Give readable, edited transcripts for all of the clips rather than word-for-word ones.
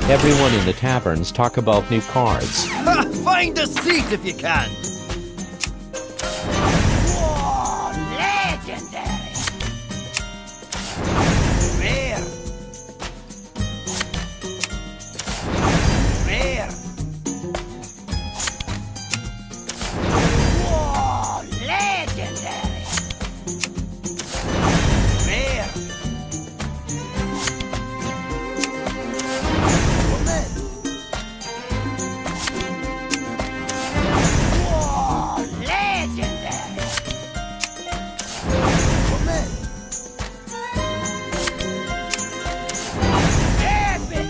Everyone in the taverns talk about new cards. Find a seat if you can. Whoa, legendary. Rare. Rare. Whoa, legendary. Rare. Whoa, legendary. Epic.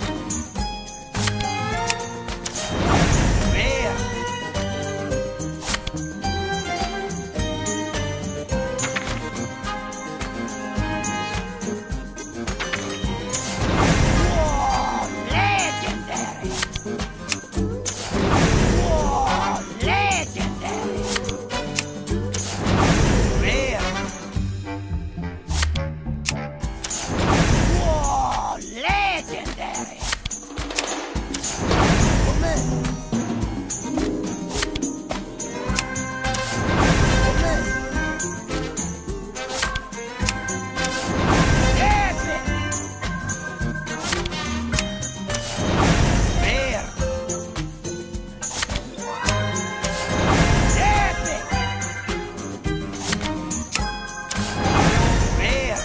Rare. Whoa, legendary. Whoa, legendary. Rare. Whoa, legendary. Epic. Rare. Epic. Rare.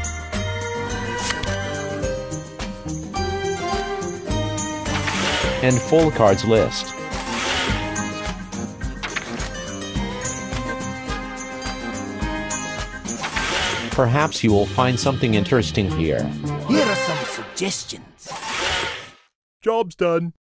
And full cards list. Perhaps you will find something interesting here. Here are some suggestions. Job's done.